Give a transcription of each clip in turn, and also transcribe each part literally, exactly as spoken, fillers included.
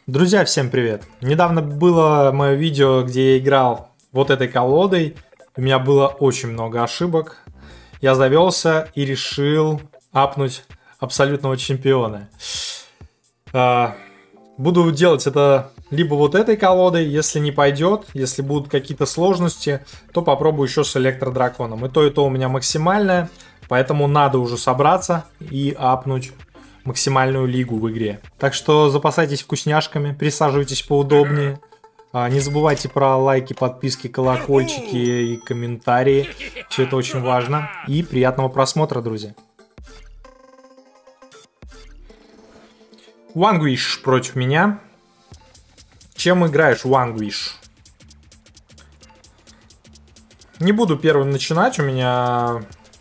Друзья, всем привет! Недавно было мое видео, где я играл вот этой колодой. У меня было очень много ошибок. Я завелся и решил апнуть абсолютного чемпиона. Буду делать это либо вот этой колодой, если не пойдет, если будут какие-то сложности, то попробую еще с электродраконом. И то, и то у меня максимальное, поэтому надо уже собраться и апнуть максимальную лигу в игре. Так что запасайтесь вкусняшками, присаживайтесь поудобнее. А, не забывайте про лайки, подписки, колокольчики и комментарии. Все это очень важно. И приятного просмотра, друзья. Вангвиш против меня. Чем играешь, Вангвиш? Не буду первым начинать, у меня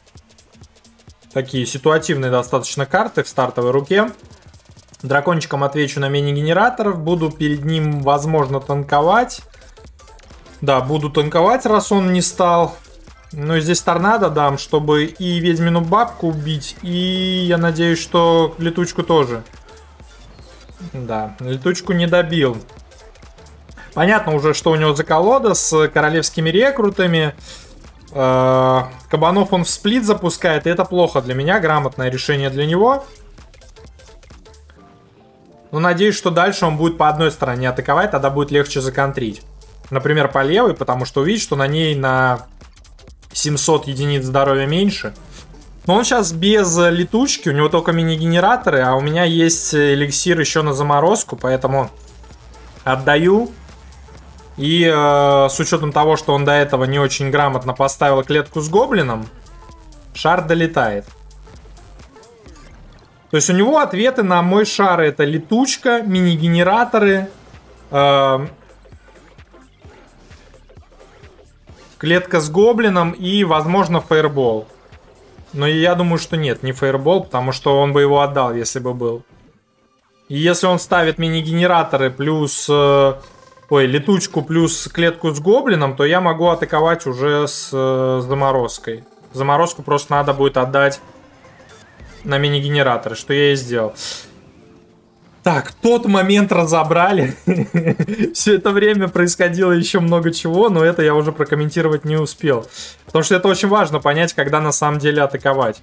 такие ситуативные достаточно карты в стартовой руке. Дракончиком отвечу на мини-генераторов. Буду перед ним, возможно, танковать. Да, буду танковать, раз он не стал. Ну и здесь торнадо дам, чтобы и ведьмину бабку убить, и я надеюсь, что летучку тоже. Да, летучку не добил. Понятно уже, что у него за колода с королевскими рекрутами. Кабанов он в сплит запускает, и это плохо для меня, грамотное решение для него. Но надеюсь, что дальше он будет по одной стороне атаковать, тогда будет легче законтрить. Например, по левой, потому что увидит, что на ней на семьсот единиц здоровья меньше. Но он сейчас без летучки, у него только мини-генераторы, а у меня есть эликсир еще на заморозку, поэтому отдаю. И э, с учетом того, что он до этого не очень грамотно поставил клетку с гоблином, шар долетает. То есть у него ответы на мой шар: это летучка, мини-генераторы, э, клетка с гоблином и, возможно, фаербол. Но я думаю, что нет, не фаербол, потому что он бы его отдал, если бы был. И если он ставит мини-генераторы плюс... Э, Ой, летучку плюс клетку с гоблином, то я могу атаковать уже с э, заморозкой. Заморозку просто надо будет отдать на мини-генераторы, что я и сделал. Так, тот момент разобрали. Все это время происходило еще много чего, но это я уже прокомментировать не успел. Потому что это очень важно понять, когда на самом деле атаковать.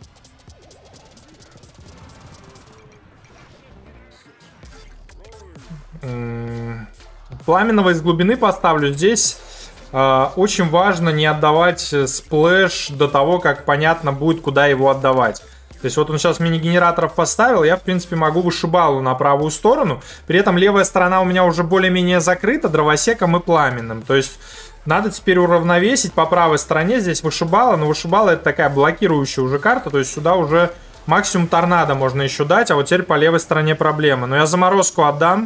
Пламенного из глубины поставлю. Здесь э, очень важно не отдавать сплэш до того, как понятно будет, куда его отдавать. То есть вот он сейчас мини-генераторов поставил, я в принципе могу вышибалу на правую сторону. При этом левая сторона у меня уже более-менее закрыта дровосеком и пламенным. То есть надо теперь уравновесить по правой стороне. Здесь вышибала, но вышибала это такая блокирующая уже карта. То есть сюда уже максимум торнадо можно еще дать, а вот теперь по левой стороне проблемы. Но я заморозку отдам.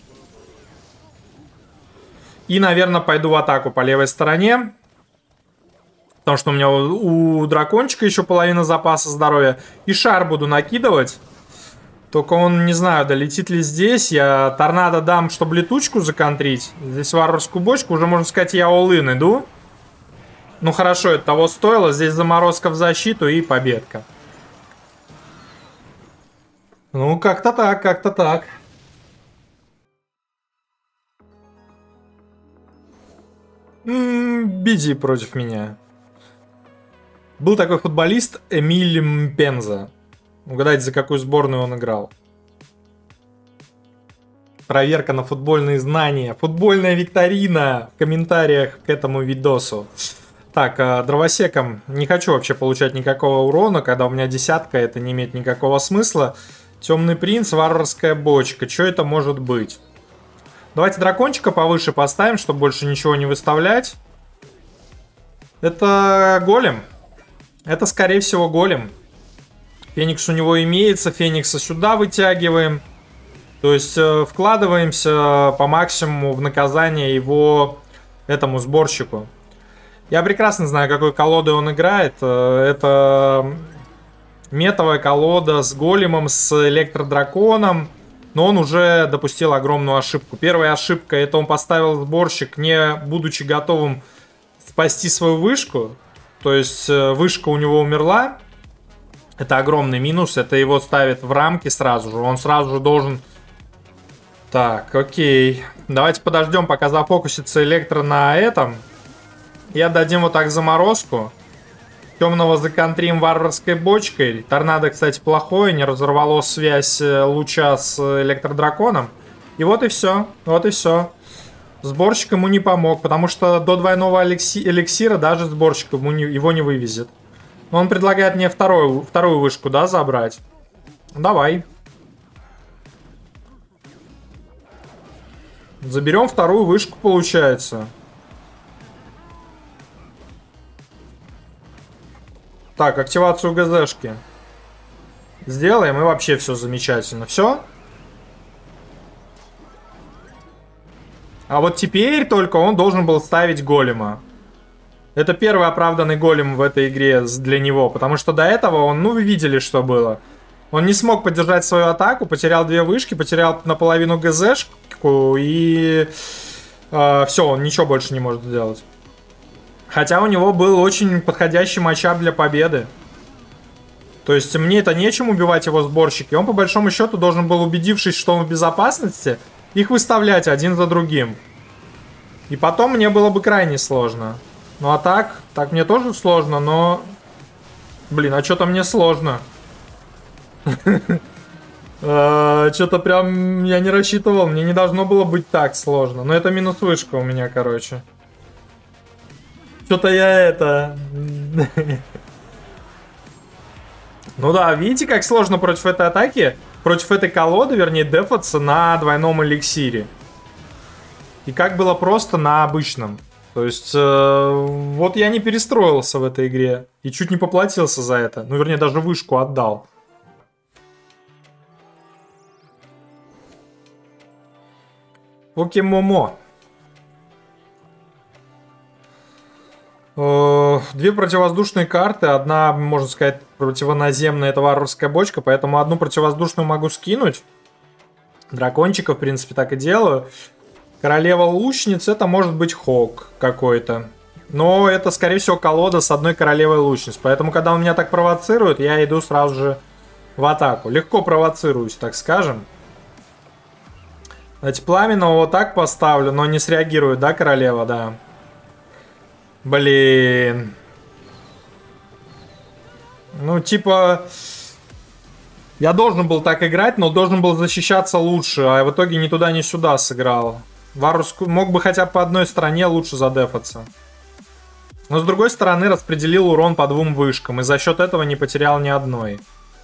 И, наверное, пойду в атаку по левой стороне. Потому что у меня у, у дракончика еще половина запаса здоровья. И шар буду накидывать. Только он, не знаю, долетит ли здесь. Я торнадо дам, чтобы летучку законтрить. Здесь варварскую бочку. Уже, можно сказать, я all-in иду. Ну, хорошо, это того стоило. Здесь заморозка в защиту и победка. Ну, как-то так, как-то так. Биди против меня. Был такой футболист Эмиль Мпенза. Угадайте, за какую сборную он играл. Проверка на футбольные знания. Футбольная викторина в комментариях к этому видосу. Так, дровосеком не хочу вообще получать никакого урона. Когда у меня десятка, это не имеет никакого смысла. Темный принц, варварская бочка. Что это может быть? Давайте дракончика повыше поставим, чтобы больше ничего не выставлять. Это голем. Это, скорее всего, голем. Феникс у него имеется. Феникса сюда вытягиваем. То есть э, вкладываемся по максимуму в наказание его этому сборщику. Я прекрасно знаю, какой колодой он играет. Это метовая колода с големом, с электродраконом. Но он уже допустил огромную ошибку. Первая ошибка — это он поставил сборщик, не будучи готовым спасти свою вышку. То есть вышка у него умерла. Это огромный минус. Это его ставит в рамки сразу же. Он сразу же должен Так, окей. Давайте подождем, пока зафокусится электро на этом. И отдадим вот так заморозку. Темного законтрим варварской бочкой. Торнадо, кстати, плохое. Не разорвало связь луча с электродраконом. И вот и все. Вот и все. Сборщик ему не помог, потому что до двойного эликсира даже сборщик ему не, его не вывезет. Но он предлагает мне вторую, вторую вышку, да, забрать. Давай. Заберем вторую вышку, получается. Так, активацию ГЗшки сделаем, и вообще все замечательно. Все? А вот теперь только он должен был ставить голема. Это первый оправданный голем в этой игре для него, потому что до этого он, ну вы видели, что было. Он не смог поддержать свою атаку, потерял две вышки, потерял наполовину ГЗшку и э, все, он ничего больше не может сделать. Хотя у него был очень подходящий матчап для победы. То есть мне это нечем убивать его сборщики. Он по большому счету должен был, убедившись, что он в безопасности, их выставлять один за другим. И потом мне было бы крайне сложно. Ну а так, так мне тоже сложно, но... Блин, а что-то мне сложно. Что-то прям я не рассчитывал. Мне не должно было быть так сложно. Но это минус вышка у меня, короче. Что-то я это... Ну да, видите, как сложно против этой атаки, против этой колоды, вернее, дефаться на двойном эликсире. И как было просто на обычном. То есть, э, вот я не перестроился в этой игре. И чуть не поплатился за это. Ну, вернее, даже вышку отдал. Покемомо. Две противовоздушные карты. Одна, можно сказать, противоназемная. Это варварская бочка. Поэтому одну противовоздушную могу скинуть. Дракончика, в принципе, так и делаю. Королева лучниц. Это может быть Хок какой-то. Но это, скорее всего, колода с одной королевой лучниц. Поэтому, когда он меня так провоцирует, я иду сразу же в атаку. Легко провоцируюсь, так скажем. Давайте пламенного вот так поставлю. Но не среагирует, да, королева? Да. Блин. Ну, типа... Я должен был так играть, но должен был защищаться лучше. А в итоге ни туда, ни сюда сыграл. Варус мог бы хотя бы по одной стороне лучше задефаться. Но с другой стороны распределил урон по двум вышкам. И за счет этого не потерял ни одной.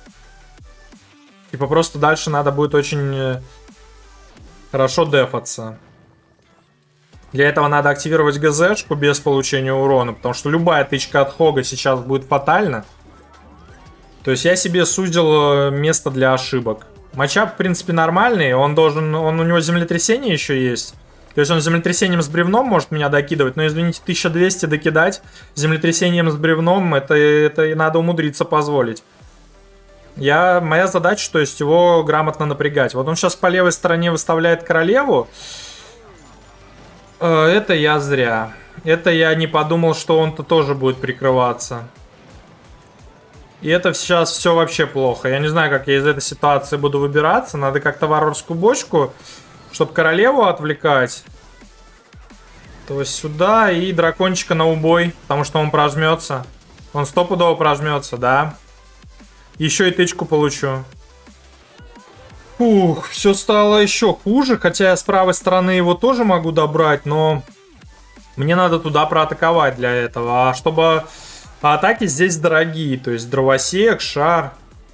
Типа просто дальше надо будет очень хорошо дефаться. Для этого надо активировать ГЗшку без получения урона, потому что любая тычка от Хога сейчас будет фатальна. То есть я себе сузил место для ошибок. Матчап, в принципе, нормальный, он должен, он, у него землетрясение еще есть. То есть он землетрясением с бревном может меня докидывать, но, извините, тысяча двести докидать землетрясением с бревном, это, это и надо умудриться позволить. Я, моя задача, то есть его грамотно напрягать. Вот он сейчас по левой стороне выставляет королеву. Это я зря. Это я не подумал, что он-то тоже будет прикрываться. И это сейчас все вообще плохо. Я не знаю, как я из этой ситуации буду выбираться. Надо как-то варварскую бочку, чтобы королеву отвлекать. То есть сюда и дракончика на убой, потому что он прожмется. Он стопудово прожмется, да. Еще и тычку получу. Фух, все стало еще хуже, хотя я с правой стороны его тоже могу добрать, но мне надо туда проатаковать для этого. А чтобы... А атаки здесь дорогие, то есть дровосек, шар.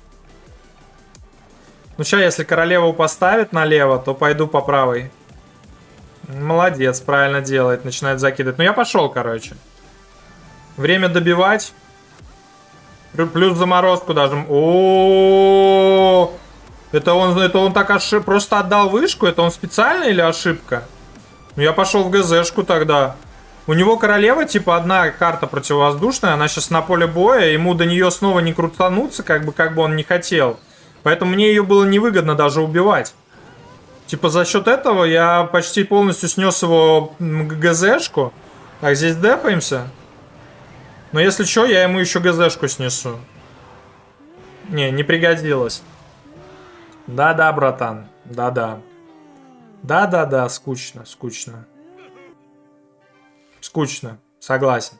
Ну сейчас, если королеву поставит налево, то пойду по правой. Молодец, правильно делает, начинает закидывать. Ну я пошел, короче. Время добивать. Плюс заморозку даже. О-о-о! Это он, это он так ошиб... просто отдал вышку? Это он специально или ошибка? Ну я пошел в ГЗшку тогда. У него королева, типа, одна карта противовоздушная. Она сейчас на поле боя. Ему до нее снова не крутануться, как бы, как бы он не хотел. Поэтому мне ее было невыгодно даже убивать. Типа, за счет этого я почти полностью снес его ГЗшку. Так, здесь дефаемся. Но если что, я ему еще ГЗшку снесу. Не, не пригодилось. Да-да, братан. Да-да. Да-да-да, скучно, скучно. Скучно, согласен.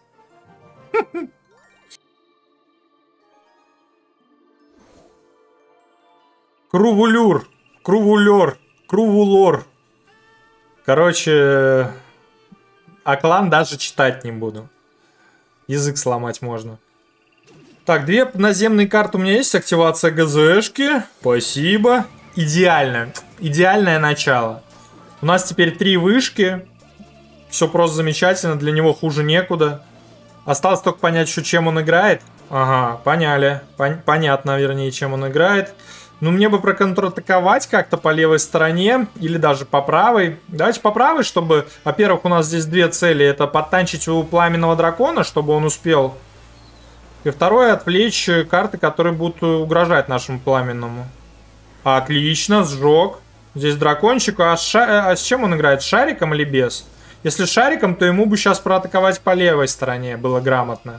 Крувулюр, крувулер, крувулор. Короче, а клан даже читать не буду. Язык сломать можно. Так, две наземные карты у меня есть. Активация ГЗшки. Спасибо. Идеально. Идеальное начало. У нас теперь три вышки. Все просто замечательно. Для него хуже некуда. Осталось только понять, что, чем он играет. Ага, поняли. Пон понятно, вернее, чем он играет. Ну, мне бы проконтратаковать как-то по левой стороне. Или даже по правой. Давайте по правой, чтобы... Во-первых, у нас здесь две цели. Это подтанчить у пламенного дракона, чтобы он успел... И второе, отвлечь карты, которые будут угрожать нашему пламенному. Отлично, сжег. Здесь дракончик. А с, ша... а с чем он играет? С шариком или без? Если с шариком, то ему бы сейчас проатаковать по левой стороне. Было грамотно.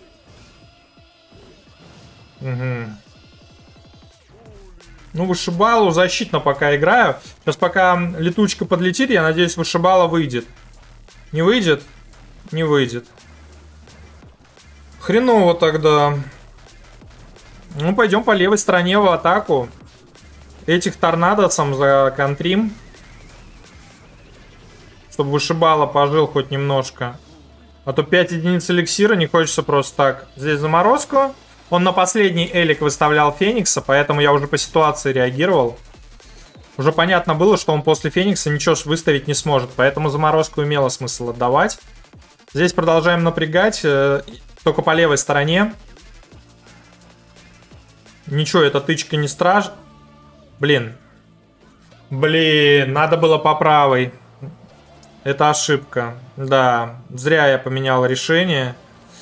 Угу. Ну, вышибалу защитно пока играю. Сейчас пока летучка подлетит, я надеюсь, вышибала выйдет. Не выйдет? Не выйдет. Хреново тогда. Ну, пойдем по левой стороне в атаку. Этих торнадосом законтрим. Чтобы вышибало пожил хоть немножко. А то пять единиц эликсира не хочется просто так. Здесь заморозку. Он на последний элик выставлял Феникса, поэтому я уже по ситуации реагировал. Уже понятно было, что он после Феникса ничего выставить не сможет. Поэтому заморозку имело смысл отдавать. Здесь продолжаем напрягать. Только по левой стороне. Ничего, эта тычка не страж. Блин. Блин, надо было по правой. Это ошибка. Да, зря я поменял решение.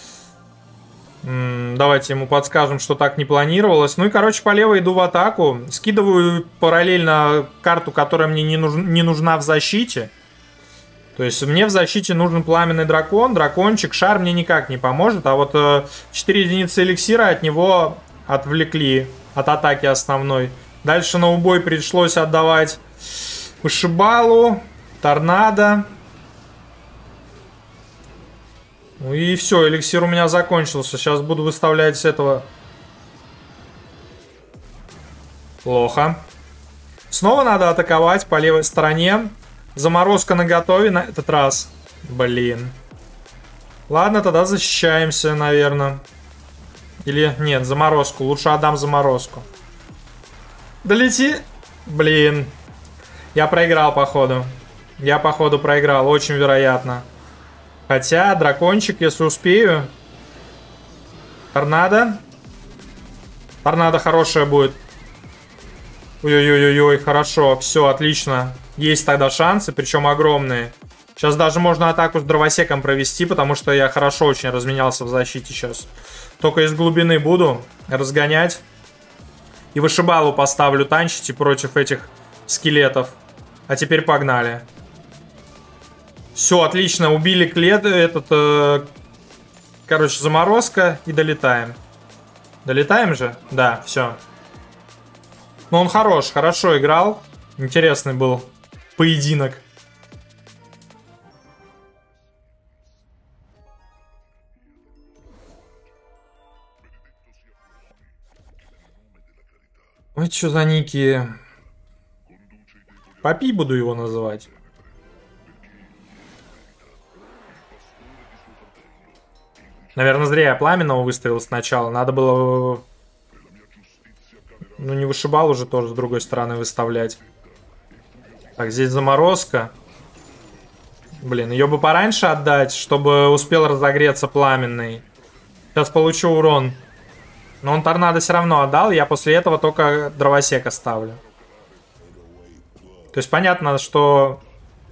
М-м, давайте ему подскажем, что так не планировалось. Ну и, короче, по левой иду в атаку. Скидываю параллельно карту, которая мне не, нуж... не нужна в защите. То есть мне в защите нужен пламенный дракон, дракончик, шар мне никак не поможет. А вот э, четыре единицы эликсира от него отвлекли от атаки основной. Дальше на убой пришлось отдавать вышибалу, торнадо. Ну и все, эликсир у меня закончился. Сейчас буду выставлять с этого. Плохо. Снова надо атаковать по левой стороне. Заморозка наготове на этот раз. Блин. Ладно, тогда защищаемся, наверное. Или нет, заморозку. Лучше отдам заморозку. Долети. Блин. Я проиграл, походу. Я, походу, проиграл. Очень вероятно. Хотя, дракончик, если успею. Торнадо. Торнадо хорошая будет. Ой-ой-ой-ой, хорошо. Все, отлично. Есть тогда шансы, причем огромные. Сейчас даже можно атаку с дровосеком провести, потому что я хорошо очень разменялся в защите сейчас. Только из глубины буду разгонять. И вышибалу поставлю танчить против этих скелетов. А теперь погнали. Все, отлично, убили клет, этот, э, короче, заморозка и долетаем. Долетаем же? Да, все. Но он хорош, хорошо играл. Интересный был поединок. Ой, что за ники? Папи буду его называть. Наверное, зря я пламенного выставил сначала. Надо было... Ну, не вышибал уже тоже с другой стороны выставлять. Так, здесь заморозка. Блин, ее бы пораньше отдать, чтобы успел разогреться пламенный. Сейчас получу урон. Но он торнадо все равно отдал. Я после этого только дровосека ставлю. То есть понятно, что...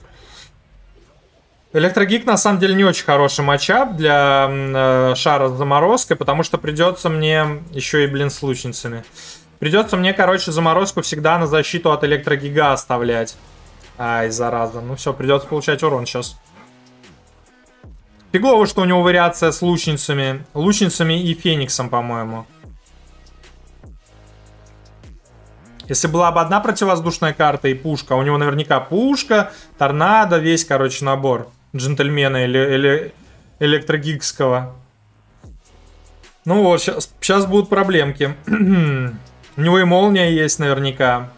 Электрогик на самом деле не очень хороший матчап для э, шара с заморозкой, потому что придется мне еще и, блин, с лучницами. Придется мне, короче, заморозку всегда на защиту от электрогига оставлять. Ай, зараза. Ну все, придется получать урон сейчас. Фигово, что у него вариация с лучницами. Лучницами и фениксом, по-моему. Если была бы одна противовоздушная карта и пушка, у него наверняка пушка, торнадо, весь, короче, набор джентльмена или, или электрогигского. Ну вот, сейчас, сейчас будут проблемки. У него и молния есть наверняка.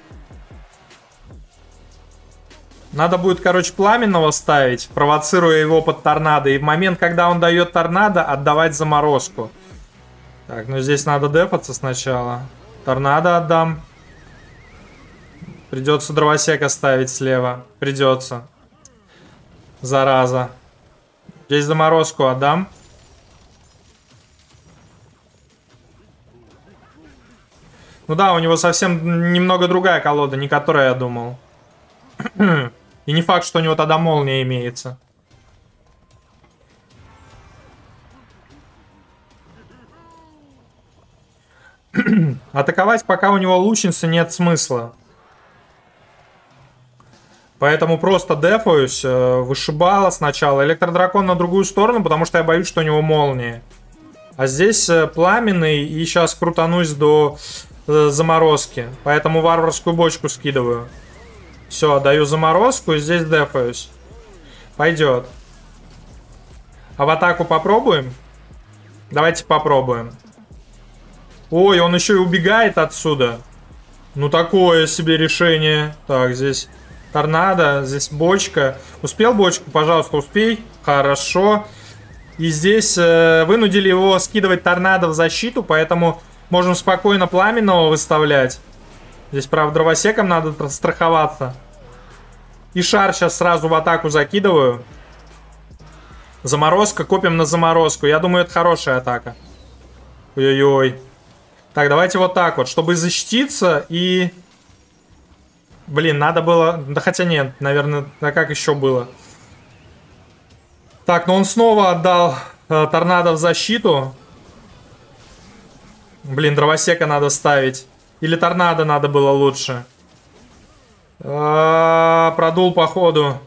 Надо будет, короче, пламенного ставить, провоцируя его под торнадо. И в момент, когда он дает торнадо, отдавать заморозку. Так, ну здесь надо дефаться сначала. Торнадо отдам. Придется дровосека ставить слева. Придется. Зараза. Здесь заморозку отдам. Ну да, у него совсем немного другая колода, не которая я думал. И не факт, что у него тогда молния имеется. Атаковать, пока у него лучницы, нет смысла. Поэтому просто дефаюсь. Вышибала сначала. Электродракон на другую сторону, потому что я боюсь, что у него молния. А здесь пламенный. И сейчас крутанусь до заморозки. Поэтому варварскую бочку скидываю. Все, даю заморозку и здесь дефаюсь. Пойдет. А в атаку попробуем? Давайте попробуем. Ой, он еще и убегает отсюда. Ну такое себе решение. Так, здесь торнадо, здесь бочка. Успел бочку? Пожалуйста, успей. Хорошо. И здесь э, вынудили его скидывать торнадо в защиту, поэтому можем спокойно пламенного выставлять. Здесь, правда, дровосеком надо страховаться. И шар сейчас сразу в атаку закидываю. Заморозка, копим на заморозку. Я думаю, это хорошая атака. Ой-ой-ой. Так, давайте вот так вот, чтобы защититься и... Блин, надо было... Да хотя нет, наверное, а как еще было? Так, ну он снова отдал э, торнадо в защиту. Блин, дровосека надо ставить. Или торнадо надо было лучше. А-а-а, продул походу.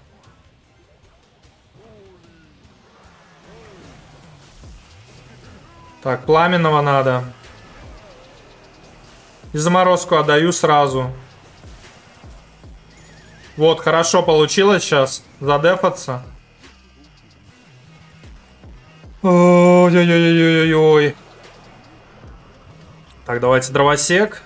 Так, пламенного надо. И заморозку отдаю сразу. Вот, хорошо получилось сейчас. Задефаться. Ой-ой-ой-ой-ой-ой. Так, давайте дровосек.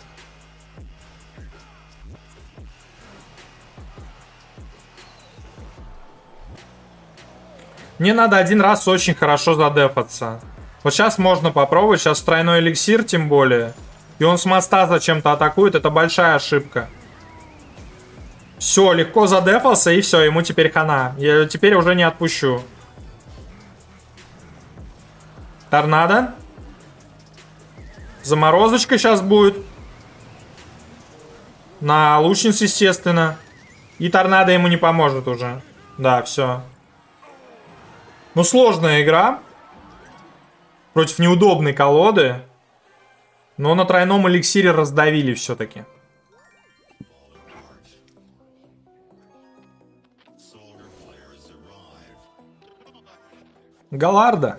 Мне надо один раз очень хорошо задефаться. Вот сейчас можно попробовать. Сейчас тройной эликсир тем более. И он с моста зачем-то атакует. Это большая ошибка. Все, легко задефался. И все, ему теперь хана. Я теперь уже не отпущу. Торнадо. Заморозочка сейчас будет. На лучниц, естественно. И торнадо ему не поможет уже. Да, все. Ну, сложная игра. Против неудобной колоды. Но на тройном эликсире раздавили все-таки. Галарда.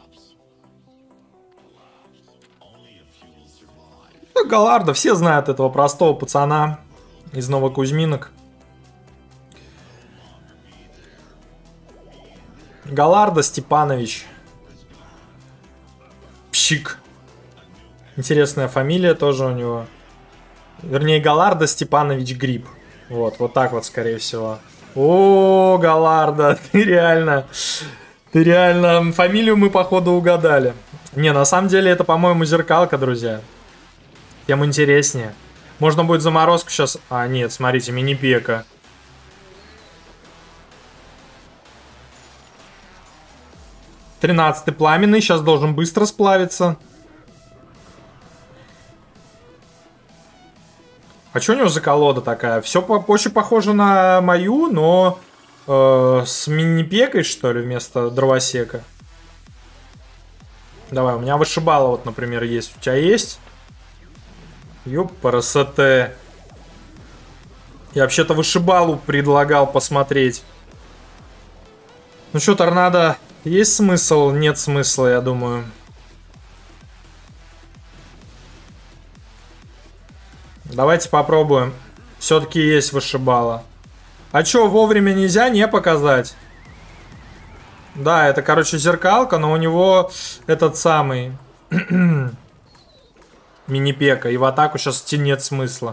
Ну, Галарда. Все знают этого простого пацана из Новокузьминок. Галарда Степанович. Пщик. Интересная фамилия тоже у него. Вернее, Галарда Степанович Гриб. Вот, вот так вот, скорее всего. О, Галарда, ты реально... Ты реально... Фамилию мы, походу, угадали. Не, на самом деле, это, по-моему, зеркалка, друзья. Тем интереснее. Можно будет заморозку сейчас... А, нет, смотрите, мини-пека. тринадцатый пламенный. Сейчас должен быстро сплавиться. А что у него за колода такая? Все по очень похоже на мою, но э, с мини-пекой, что ли, вместо дровосека. Давай, у меня вышибала, вот, например, есть. У тебя есть? Ёпарасоте. Я вообще-то вышибалу предлагал посмотреть. Ну что, торнадо, есть смысл? Нет смысла, я думаю. Давайте попробуем. Все-таки есть вышибала. А чё, вовремя нельзя не показать? Да, это, короче, зеркалка, но у него этот самый мини-пека. И в атаку сейчас идти нет смысла.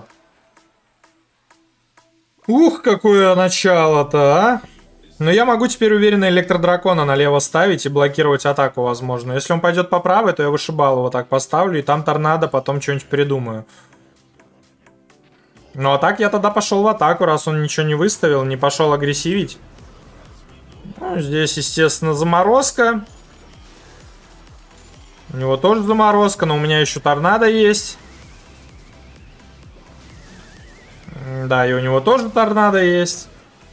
Ух, какое начало-то, а! Но я могу теперь уверенно электродракона налево ставить и блокировать атаку, возможно. Если он пойдет по правой, то я вышибал его так поставлю, и там торнадо, потом что-нибудь придумаю. Ну а так я тогда пошел в атаку, раз он ничего не выставил, не пошел агрессивить. Ну, здесь, естественно, заморозка. У него тоже заморозка, но у меня еще торнадо есть. Да, и у него тоже торнадо есть.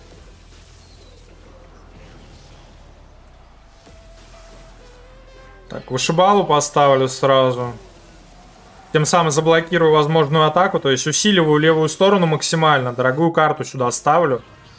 Так, вышибалу поставлю сразу. Тем самым заблокирую возможную атаку. То есть усиливаю левую сторону максимально. Дорогую карту сюда ставлю.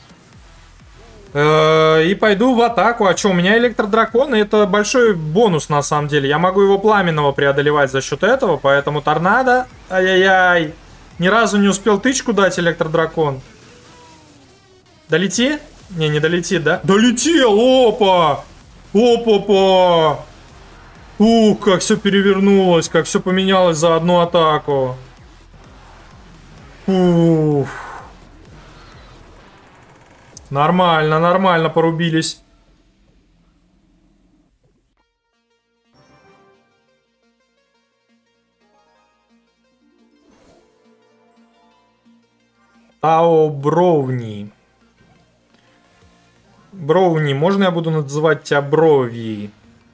И пойду в атаку. А что, у меня электродракон, и это большой бонус на самом деле. Я могу его пламенного преодолевать за счет этого. Поэтому торнадо. Ай-яй-яй. Ни разу не успел тычку дать электродракон. Долети? Не, не долетит, да? Долетел! Опа! Опа-па! Ух, как все перевернулось, как все поменялось за одну атаку. Ух. Нормально, нормально порубились. Тао Бровни. Броуни, можно я буду называть тебя Брови?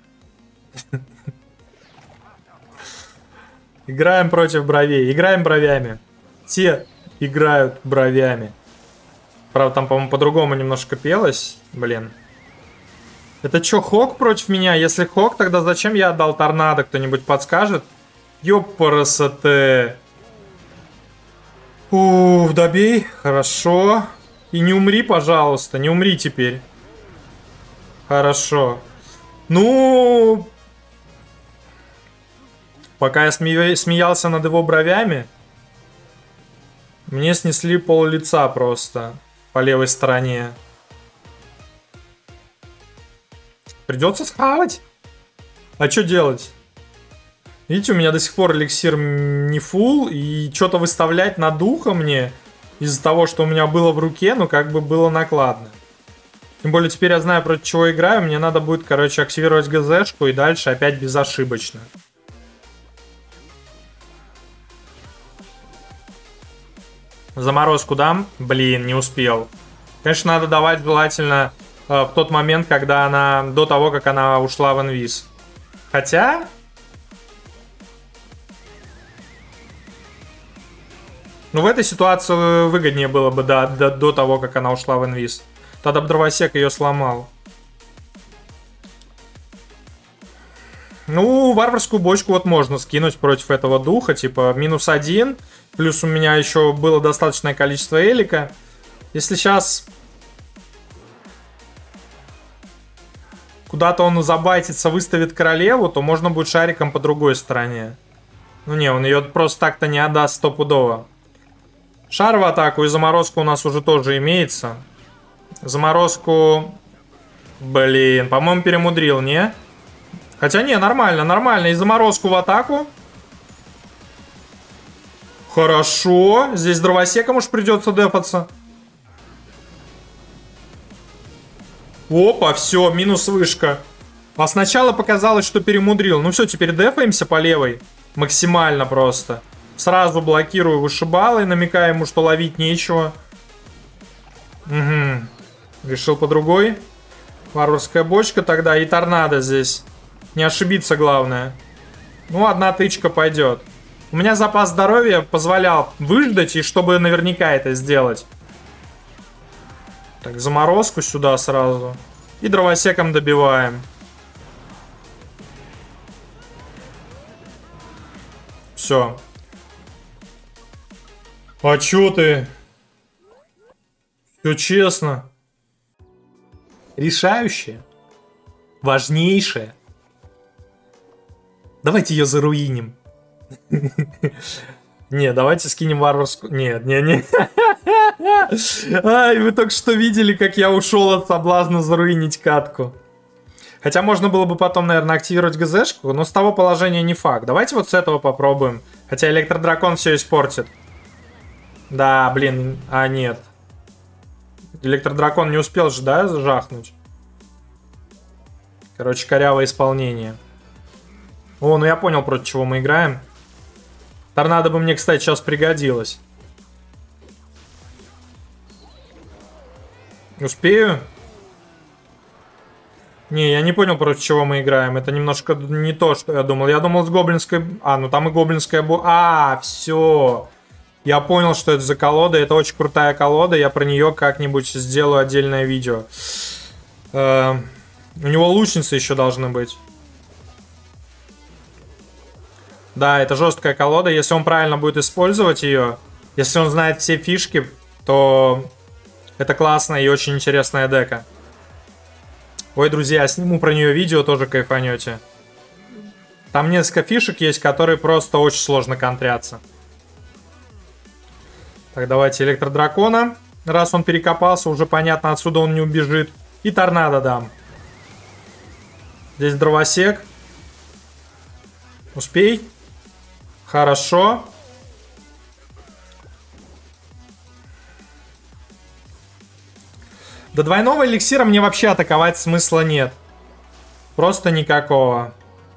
Играем против бровей. Играем бровями. Те играют бровями. Правда, там, по-моему, по-другому немножко пелось. Блин. Это что, Хок против меня? Если Хок, тогда зачем я отдал торнадо? Кто-нибудь подскажет? Ёпарасоте. Ух, добей. Хорошо. И не умри, пожалуйста. Не умри теперь. Хорошо. Ну... Пока я сме... смеялся над его бровями, мне снесли пол лица просто по левой стороне. Придется схавать. А что делать? Видите, у меня до сих пор эликсир не фулл, и что-то выставлять на духа мне из-за того, что у меня было в руке, ну как бы было накладно. Тем более теперь я знаю, против чего играю. Мне надо будет, короче, активировать ГЗшку и дальше опять безошибочно. Заморозку дам? Блин, не успел. Конечно, надо давать желательно э, в тот момент, когда она... До того, как она ушла в инвиз. Хотя... Ну, в этой ситуации выгоднее было бы, да, до, до того, как она ушла в инвиз. Тогда бы дровосек ее сломал. Ну, варварскую бочку вот можно скинуть против этого духа. Типа, минус один... Плюс у меня еще было достаточное количество элика. Если сейчас куда-то он забайтится, выставит королеву, то можно будет шариком по другой стороне. Ну не, он ее просто так-то не отдаст стопудово. Шар в атаку, и заморозка у нас уже тоже имеется. Заморозку... Блин, по-моему, перемудрил, не? Хотя не, нормально, нормально. И заморозку в атаку. Хорошо. Здесь дровосеком уж придется дефаться. Опа, все, минус вышка. А сначала показалось, что перемудрил. Ну все, теперь дефаемся по левой. Максимально просто. Сразу блокирую вышибалой, намекая ему, что ловить нечего. Угу. Решил по другой. Варварская бочка тогда и торнадо здесь. Не ошибиться главное. Ну, одна тычка пойдет. У меня запас здоровья позволял выждать, и чтобы наверняка это сделать. Так, заморозку сюда сразу. И дровосеком добиваем. Все. А чё ты? Все честно. Решающее. Важнейшее. Давайте ее заруиним. Не, давайте скинем варварскую... Нет, не, не. Ай, вы только что видели, как я ушел от соблазна заруинить катку. Хотя можно было бы потом, наверное, активировать ГЗшку, но с того положения не факт. Давайте вот с этого попробуем. Хотя электродракон все испортит. Да, блин, а нет. Электродракон не успел же, да, жахнуть? Короче, корявое исполнение. О, ну я понял, против чего мы играем. Торнадо бы мне, кстати, сейчас пригодилось. Успею? Не, я не понял, против чего мы играем. Это немножко не то, что я думал. Я думал с гоблинской... А, ну там и гоблинская... А, все. Я понял, что это за колода. Это очень крутая колода. Я про нее как-нибудь сделаю отдельное видео. Э, у него лучницы еще должны быть. Да, это жесткая колода. Если он правильно будет использовать ее, если он знает все фишки, то это классная и очень интересная дека. Ой, друзья, сниму про нее видео, тоже кайфанете. Там несколько фишек есть, которые просто очень сложно контрятся. Так, давайте электродракона. Раз он перекопался, уже понятно, отсюда он не убежит. И торнадо дам. Здесь дровосек. Успей. Хорошо. До двойного эликсира мне вообще атаковать смысла нет. Просто никакого.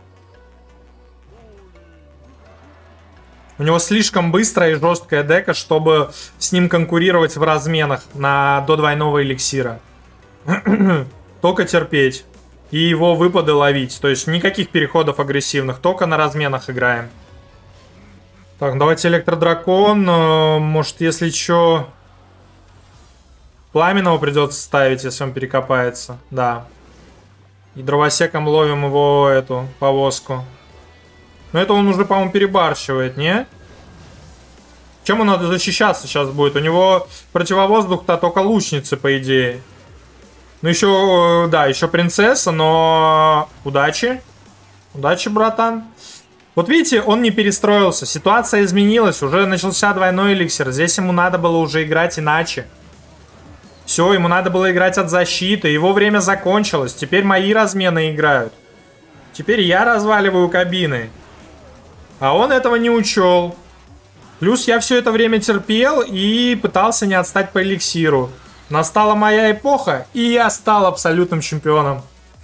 У него слишком быстрая и жесткая дека, чтобы с ним конкурировать в разменах на до двойного эликсира. Только терпеть. И его выпады ловить. То есть никаких переходов агрессивных. Только на разменах играем. Так, давайте электродракон. Может, если что... Пламенного придется ставить, если он перекопается. Да. И дровосеком ловим его, эту повозку. Но это он уже, по-моему, перебарщивает, не? Чем он надо защищаться сейчас будет? У него противовоздух-то только лучницы, по идее. Ну, еще, да, еще принцесса, но... Удачи. Удачи, братан. Вот видите, он не перестроился. Ситуация изменилась. Уже начался двойной эликсир. Здесь ему надо было уже играть иначе. Все, ему надо было играть от защиты. Его время закончилось. Теперь мои размены играют. Теперь я разваливаю кабины. А он этого не учел. Плюс я все это время терпел и пытался не отстать по эликсиру. Настала моя эпоха, и я стал абсолютным чемпионом.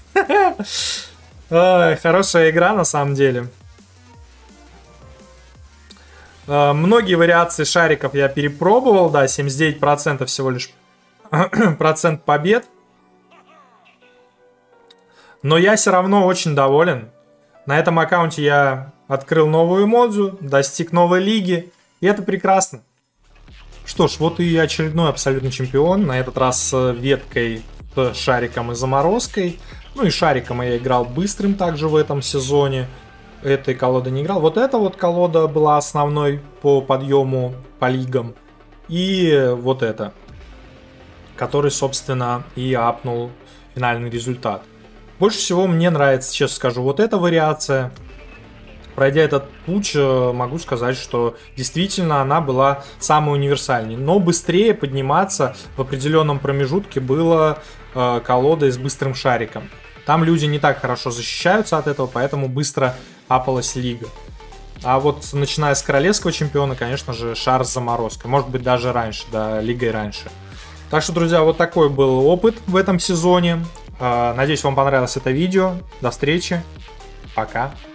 Хорошая игра на самом деле. Многие вариации шариков я перепробовал. Да, семьдесят девять процентов всего лишь процент побед. Но я все равно очень доволен. На этом аккаунте я открыл новую эмодзу, достиг новой лиги. И это прекрасно. Что ж, вот и очередной абсолютный чемпион. На этот раз с веткой, с шариком и заморозкой. Ну и шариком я играл быстрым также в этом сезоне. Этой колоды не играл. Вот эта вот колода была основной по подъему по лигам. И вот эта, который, собственно, и апнул финальный результат. Больше всего мне нравится, честно скажу, вот эта вариация. Пройдя этот путь, могу сказать, что действительно она была самой универсальной. Но быстрее подниматься в определенном промежутке было э, колодой с быстрым шариком. Там люди не так хорошо защищаются от этого, поэтому быстро апалась лига. А вот начиная с королевского чемпиона, конечно же, шар с заморозкой. Может быть, даже раньше, да, лигой раньше. Так что, друзья, вот такой был опыт в этом сезоне. Надеюсь, вам понравилось это видео. До встречи. Пока.